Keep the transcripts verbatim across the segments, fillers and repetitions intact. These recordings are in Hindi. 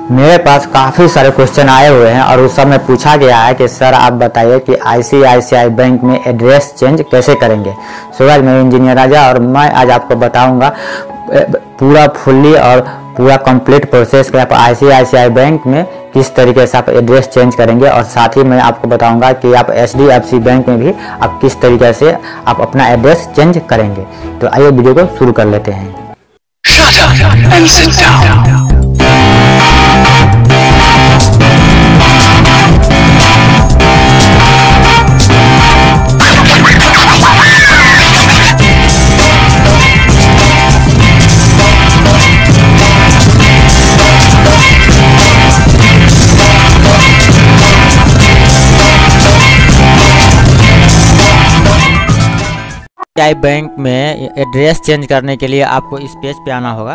मेरे पास काफ़ी सारे क्वेश्चन आए हुए हैं और उस सब में पूछा गया है कि सर आप बताइए कि आईसीआईसीआई बैंक में एड्रेस चेंज कैसे करेंगे। सो गाइस, मैं इंजीनियर राजा और मैं आज आपको बताऊंगा पूरा फुल्ली और पूरा कंप्लीट प्रोसेस कि आप आईसीआईसीआई बैंक में किस तरीके से आप एड्रेस चेंज करेंगे, और साथ ही मैं आपको बताऊंगा कि आप एचडीएफसी बैंक में भी आप किस तरीके से आप अपना एड्रेस चेंज करेंगे। तो आइए वीडियो को शुरू कर लेते हैं। Shut up and sit down. ICICI bank में एड्रेस चेंज करने के लिए आपको इस पेज पे आना होगा।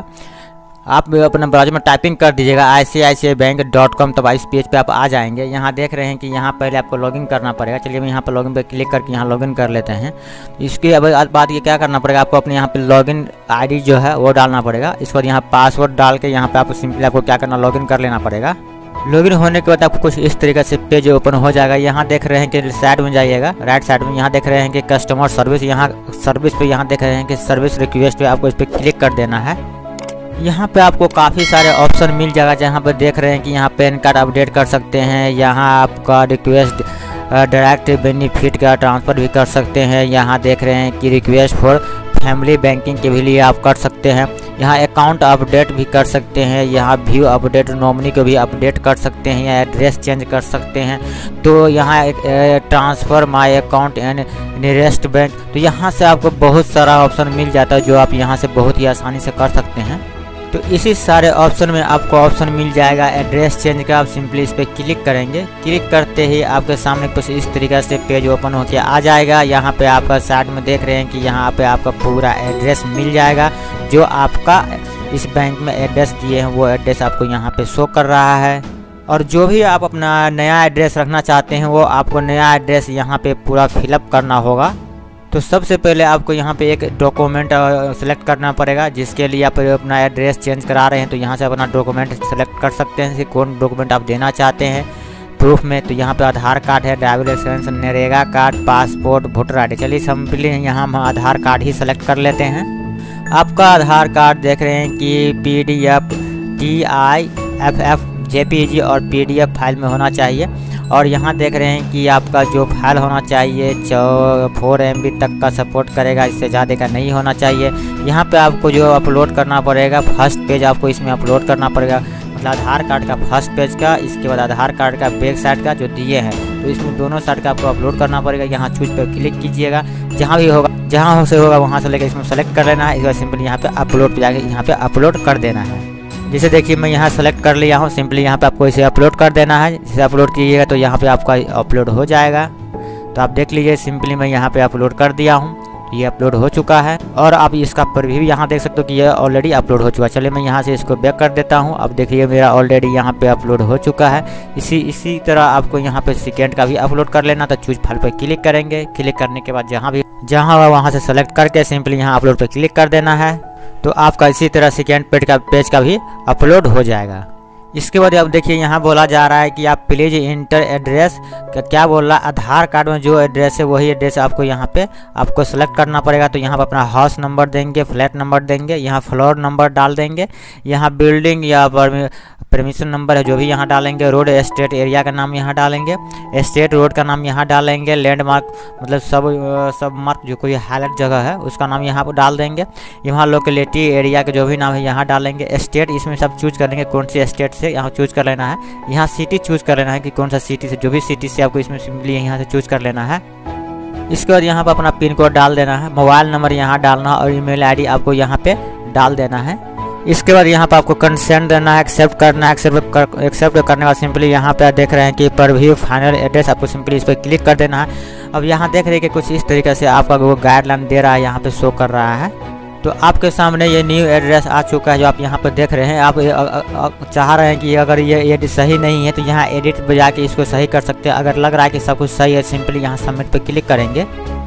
आप अपना ब्राउज़र में टाइपिंग कर दीजिएगा I C I C I bank dot com, तब इस पेज पे आप आ जाएंगे। यहाँ देख रहे हैं कि यहाँ पहले आपको लॉगिन करना पड़ेगा। चलिए मैं यहाँ पर लॉगिन पे क्लिक करके यहाँ लॉगिन कर लेते हैं। इसके बाद ये क्या करना पड़ेगा, आपको अपने यहाँ पे लॉगिन आईडी जो है वो डालना पड़ेगा। इसके बाद यहाँ पासवर्ड डाल के यहाँ पे आपको सिंपली आपको क्या करना, लॉगिन कर लेना पड़ेगा। लॉगिन होने के बाद आपको कुछ इस तरीके से पेज ओपन हो जाएगा। यहाँ देख रहे हैं कि साइड में जाइएगा, राइट साइड में यहाँ देख रहे हैं कि कस्टमर सर्विस, यहाँ सर्विस पे यहाँ देख रहे हैं कि सर्विस रिक्वेस्ट पे आपको इस पर क्लिक कर देना है। यहाँ पे आपको काफ़ी सारे ऑप्शन मिल जाएगा, जहाँ पे देख रहे हैं कि यहाँ पैन कार्ड अपडेट कर सकते हैं, यहाँ आपका रिक्वेस्ट डायरेक्ट बेनिफिट का ट्रांसफ़र भी कर सकते हैं। यहाँ देख रहे हैं कि रिक्वेस्ट फॉर फैमिली बैंकिंग के भी लिए आप कर सकते हैं। यहाँ अकाउंट अपडेट भी कर सकते हैं, यहाँ व्यू अपडेट नॉमिनी को भी अपडेट कर सकते हैं, या एड्रेस चेंज कर सकते हैं। तो यहाँ transfer my account and nearest bank, तो यहाँ से आपको बहुत सारा ऑप्शन मिल जाता है जो आप यहाँ से बहुत ही आसानी से कर सकते हैं। तो इसी सारे ऑप्शन में आपको ऑप्शन मिल जाएगा एड्रेस चेंज का। आप सिंपली इस पर क्लिक करेंगे। क्लिक करते ही आपके सामने कुछ इस तरीके से पेज ओपन होकर आ जाएगा। यहाँ पे आपका साइड में देख रहे हैं कि यहाँ पे आपका पूरा एड्रेस मिल जाएगा। जो आपका इस बैंक में एड्रेस दिए हैं वो एड्रेस आपको यहाँ पे शो कर रहा है। और जो भी आप अपना नया एड्रेस रखना चाहते हैं वो आपको नया एड्रेस यहाँ पे पूरा फिलअप करना होगा। तो सबसे पहले आपको यहाँ पे एक डॉक्यूमेंट सेलेक्ट करना पड़ेगा, जिसके लिए आप अपना एड्रेस चेंज करा रहे हैं। तो यहाँ से अपना डॉक्यूमेंट सेलेक्ट कर सकते हैं कि कौन डॉक्यूमेंट आप देना चाहते हैं प्रूफ में। तो यहाँ पे आधार कार्ड है, driving licence, NREGA card, passport, voter I D. चलिए सिंपली यहाँ हम आधार कार्ड ही सेलेक्ट कर लेते हैं। आपका आधार कार्ड देख रहे हैं कि P D F, T I F F, J P G और पी डी एफ फाइल में होना चाहिए। और यहाँ देख रहे हैं कि आपका जो फाइल होना चाहिए चौ फोर एम बी तक का सपोर्ट करेगा, इससे ज़्यादा का नहीं होना चाहिए। यहाँ पे आपको जो अपलोड करना पड़ेगा, फर्स्ट पेज आपको इसमें अपलोड करना पड़ेगा, मतलब आधार कार्ड का फर्स्ट पेज का, इसके बाद आधार कार्ड का बैक साइड का जो दिए हैं, तो इसमें दोनों साइड का आपको अपलोड करना पड़ेगा। यहाँ चूज पर क्लिक कीजिएगा, जहाँ भी होगा जहाँ से होगा वहाँ से लेकर इसमें सेलेक्ट कर लेना है। इसके बाद सिंपली यहाँ पे अपलोड पे जाके यहाँ पे अपलोड कर देना है। जैसे देखिए मैं यहाँ सेलेक्ट कर लिया हूँ, सिंपली यहाँ पे आपको इसे अपलोड कर देना है। इसे अपलोड कीजिएगा तो यहाँ पे आपका अपलोड हो जाएगा। तो आप देख लीजिए सिंपली मैं यहाँ पे अपलोड कर दिया हूँ, ये अपलोड हो चुका है। और आप इसका प्रीव्यू भी यहाँ देख सकते हो कि ये ऑलरेडी अपलोड हो चुका है। चलिए मैं यहाँ से इसको बैक कर देता हूँ। अब देखिए मेरा ऑलरेडी यहाँ पे अपलोड हो चुका है। इसी इसी तरह आपको यहाँ पे सेकेंड का भी अपलोड कर लेना। तो चूज फाइल पर क्लिक करेंगे। क्लिक करने के बाद जहाँ भी जहाँ वहाँ से सेलेक्ट करके सिंपली यहाँ अपलोड पर क्लिक कर देना है। तो आपका इसी तरह सेकेंड पेज का पेज का भी अपलोड हो जाएगा। इसके बाद अब देखिए यहाँ बोला जा रहा है कि आप प्लीज इंटर एड्रेस, क्या बोल रहा है, आधार कार्ड में जो एड्रेस है वही एड्रेस आपको यहाँ पे आपको सेलेक्ट करना पड़ेगा। तो यहाँ पर अपना हाउस नंबर देंगे, फ्लैट नंबर देंगे, यहाँ फ्लोर नंबर डाल देंगे, यहाँ बिल्डिंग या परमिशन नंबर है जो भी यहाँ डालेंगे, रोड एस्टेट एरिया का नाम यहाँ डालेंगे, एस्टेट रोड का नाम यहाँ डालेंगे, लैंडमार्क मतलब सब सब मार्क जो कोई हाईलाइट जगह है उसका नाम यहाँ पर डाल देंगे, यहाँ लोकेलिटी एरिया का जो भी नाम है यहाँ डालेंगे, स्टेट इसमें सब चूज कर लेंगे कौन सी स्टेट से यहाँ चूज कर लेना है, यहाँ सिटी चूज कर लेना है कि कौन सा सिटी से, जो भी सिटी से आपको इसमें सिंपली यहाँ से चूज कर लेना है। इसके बाद यहाँ पर अपना पिन कोड डाल देना है, मोबाइल नंबर यहाँ डालना और ईमेल आईडी आपको यहाँ पे डाल देना है। इसके बाद यहाँ पर आपको कंसेंट देना है, एक्सेप्ट करना है। एक्सेप्ट कर एक्सेप्ट करने के बाद सिंपली यहाँ पे देख रहे हैं कि प्रीव्यू फाइनल एड्रेस, आपको सिंपली इस पर क्लिक कर देना है। अब यहाँ देख रहे हैं कि कुछ इस तरीके से आपका वो गाइडलाइन दे रहा है, यहाँ पे शो कर रहा है। तो आपके सामने ये न्यू एड्रेस आ चुका है जो आप यहाँ पर देख रहे हैं। आप आ, आ, आ, चाह रहे हैं कि अगर ये एडिट सही नहीं है तो यहाँ एडिट पे जाके इसको सही कर सकते हैं। अगर लग रहा है कि सब कुछ सही है सिंपली यहाँ सबमिट पे क्लिक करेंगे।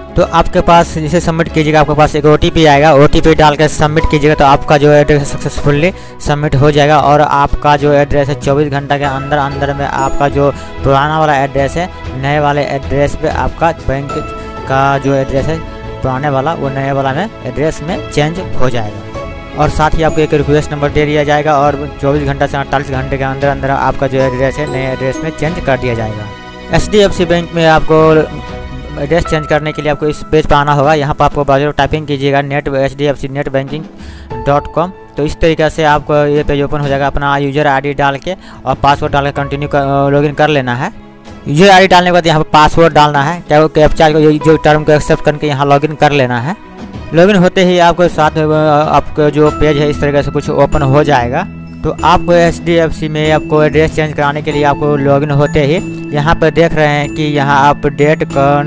तो आपके पास इसे सबमिट कीजिएगा, आपके पास एक ओ टी पी आएगा, ओ टी पी डाल के सबमिट कीजिएगा तो आपका जो एड्रेस सक्सेसफुली सबमिट हो जाएगा और आपका जो एड्रेस है चौबीस घंटा के अंदर अंदर में आपका जो पुराना वाला एड्रेस है नए वाले एड्रेस पे आपका बैंक का जो एड्रेस है पुराने वाला वो नए वाला में एड्रेस में चेंज हो जाएगा। और साथ ही आपको एक रिक्वेस्ट नंबर दे दिया जाएगा और चौबीस घंटा से अड़तालीस घंटे के अंदर अंदर आपका जो एड्रेस है नए एड्रेस में चेंज कर दिया जाएगा। H D F C bank में आपको एड्रेस चेंज करने के लिए आपको इस पेज पर आना होगा। यहाँ पर आपको ब्राउज़र टाइपिंग कीजिएगा net H D F C net banking dot com. तो इस तरीके से आपको ये पेज ओपन हो जाएगा। अपना यूजर आईडी डाल के और पासवर्ड डाल के कंटिन्यू कर लॉगिन कर लेना है। यूजर आईडी डालने के बाद यहाँ पर पासवर्ड डालना है, क्या कैप्चा को जो टर्म को एक्सेप्ट करके यहाँ लॉगिन कर लेना है। लॉगिन होते ही आपको साथ आपका जो पेज है इस तरीके से कुछ ओपन हो जाएगा। तो आपको एच डी एफ सी में आपको एड्रेस चेंज कराने के लिए आपको लॉगिन होते ही यहाँ पर देख रहे हैं कि यहाँ अपडेट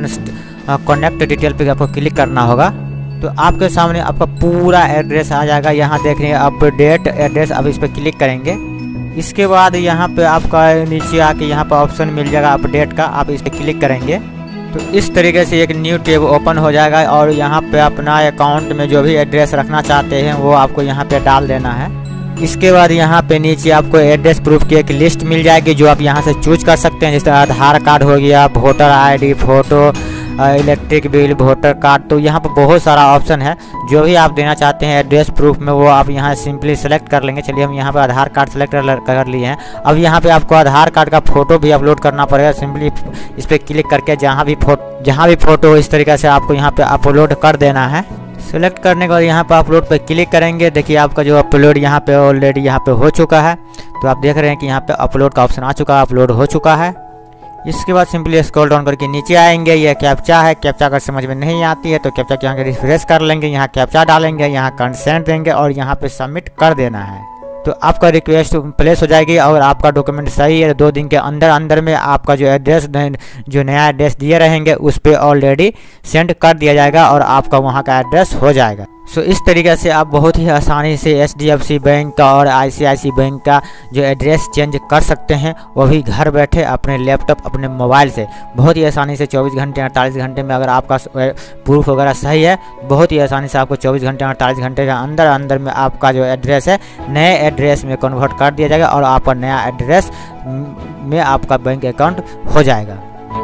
कनेक्ट डिटेल पे आपको क्लिक करना होगा। तो आपके सामने आपका पूरा एड्रेस आ जाएगा। यहाँ देख रहे हैं अपडेट एड्रेस, अब इस पर क्लिक करेंगे। इसके बाद यहाँ पे आपका नीचे आके यहाँ पर ऑप्शन मिल जाएगा अपडेट का, आप इस पर क्लिक करेंगे तो इस तरीके से एक न्यू टैब ओपन हो जाएगा और यहाँ पे अपना अकाउंट में जो भी एड्रेस रखना चाहते हैं वो आपको यहाँ पे डाल देना है। इसके बाद यहाँ पे नीचे आपको एड्रेस प्रूफ की एक लिस्ट मिल जाएगी जो आप यहाँ से चूज कर सकते हैं, जैसे आधार कार्ड हो गया, voter ID, photo, electric bill, voter card. तो यहाँ पर बहुत सारा ऑप्शन है, जो भी आप देना चाहते हैं एड्रेस प्रूफ में वो आप यहाँ सिंपली सेलेक्ट कर लेंगे। चलिए हम यहाँ पे आधार कार्ड सेलेक्ट कर लिए हैं। अब यहाँ पे आपको आधार कार्ड का फोटो भी अपलोड करना पड़ेगा। सिंपली इस पर क्लिक करके जहाँ भी फोटो जहाँ भी फोटो हो इस तरीके से आपको यहाँ पे अपलोड कर देना है। सेलेक्ट करने के बाद यहाँ पर अपलोड पर क्लिक करेंगे। देखिए आपका जो अपलोड यहाँ पे ऑलरेडी यहाँ पे हो चुका है। तो आप देख रहे हैं कि यहाँ पे अपलोड का ऑप्शन आ चुका है, अपलोड हो चुका है। इसके बाद सिंपली स्क्रॉल डाउन करके नीचे आएंगे। यह कैप्चा है, कैप्चा अगर समझ में नहीं आती है तो कैप्चा के यहाँ रिफ्रेश कर लेंगे, यहाँ कैप्चा डालेंगे, यहाँ कंसेंट देंगे और यहाँ पे सबमिट कर देना है। तो आपका रिक्वेस्ट प्लेस हो जाएगी और आपका डॉक्यूमेंट सही है। दो दिन के अंदर अंदर में आपका जो एड्रेस जो नया एड्रेस दिए रहेंगे उस पर ऑलरेडी सेंड कर दिया जाएगा और आपका वहाँ का एड्रेस हो जाएगा। सो इस तरीके से आप बहुत ही आसानी से H D F C bank का और आई सी आई सी बैंक का जो एड्रेस चेंज कर सकते हैं, वो भी घर बैठे अपने लैपटॉप अपने मोबाइल से बहुत ही आसानी से चौबीस घंटे अड़तालीस घंटे में। अगर आपका प्रूफ वगैरह सही है बहुत ही आसानी से आपको चौबीस घंटे अड़तालीस घंटे के अंदर अंदर में आपका जो एड्रेस है नए एड्रेस में कन्वर्ट कर दिया जाएगा और आपका नया एड्रेस में आपका बैंक अकाउंट हो जाएगा।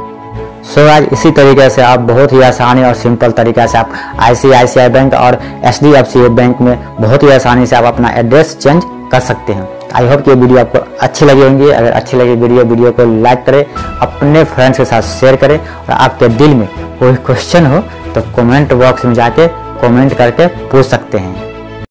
सो आज इसी तरीके से आप बहुत ही आसानी और सिंपल तरीके से आप I C I C I bank और H D F C bank में बहुत ही आसानी से आप अपना एड्रेस चेंज कर सकते हैं। आई होप कि ये वीडियो आपको अच्छी लगी होंगी। अगर अच्छी लगी वीडियो वीडियो को लाइक करें, अपने फ्रेंड्स के साथ शेयर करें और आपके दिल में कोई क्वेश्चन हो तो कमेंट बॉक्स में जाके कमेंट करके पूछ सकते हैं।